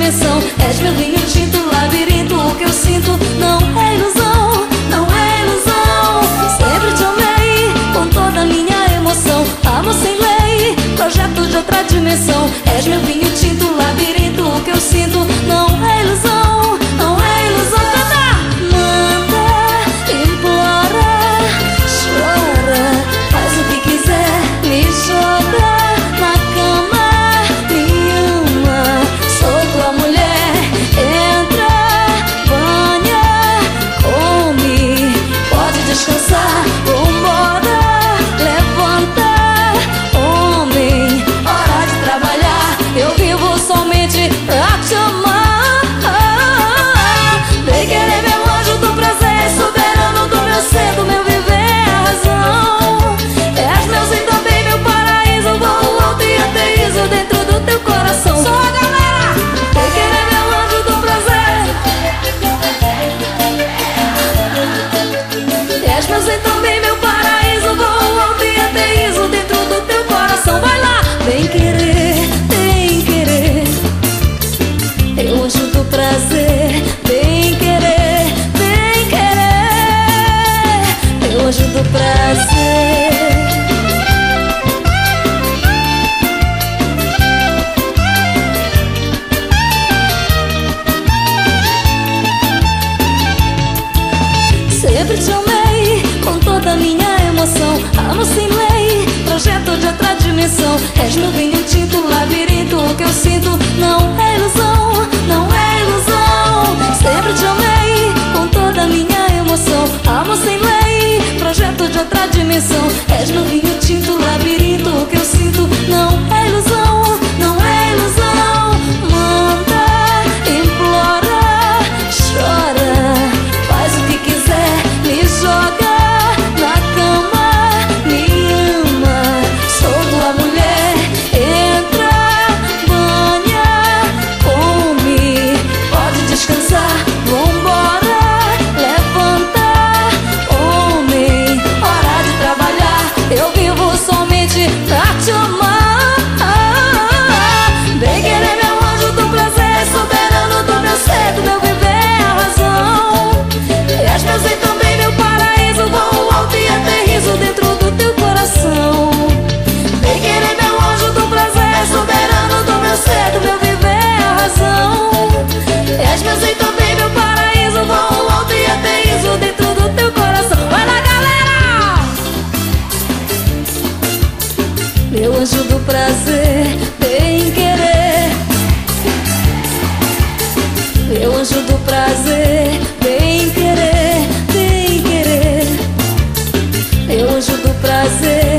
dimensão. És meu vinho tinto, labirinto. O que eu sinto não é ilusão, não é ilusão. Sempre te amei com toda a minha emoção. Amor sem lei, projeto de outra dimensão. És meu vinho tinto, labirinto. O que eu sinto não é ilusão, não é ilusão. Canta! Manda, implora, chora, faz o que quiser, me joga na cama, me ama, sou tua mulher. Entra, banha, come, pode descansar, vambora, levanta, homem, hora de trabalhar. Eu vivo somente pra te amar. Vem querer meu anjo do prazer, soberano do meu ser, do meu viver, a razão. És meu sim também, meu paraíso, voo alto e aterrizo dentro do teu coração. Só a galera! Vem querer meu anjo do prazer. És meu sim também, meu paraíso, voo alto e aterrizo dentro do teu coração. Vai lá! Vem querer, eu anjo do prazer. Vem querer, eu anjo do prazer. Sempre te amei com toda a minha emoção. Amo sem lei, projeto de outra dimensão. És meu vinho tinto, labirinto. O que eu sinto não é ilusão, não é ilusão. Sempre te amei com toda a minha emoção. Amo sem lei, projeto de outra dimensão. És meu vinho tinto, labirinto. O que eu sinto não é ilusão, não é ilusão. Manda, implora, chora, faz o que quiser, me joga na cama, me ama, sou tua mulher. Entra, banha, come, pode descansar, vambora, levanta, homem, hora de trabalhar. Eu vivo somente pra te amar. Vem querer meu anjo do prazer, soberano do meu ser, do meu viver, a razão. És meu sim também, meu paraíso, voo alto e aterrizo dentro do teu coração. Vem querer meu anjo do prazer, soberano do meu ser, do meu viver, a razão. És meu sim também, meu paraíso, voo alto e aterrizo dentro do teu coração. Vai lá, galera! Meu anjo do prazer, vem querer. Meu anjo do prazer, vem querer, vem querer. Meu anjo do prazer.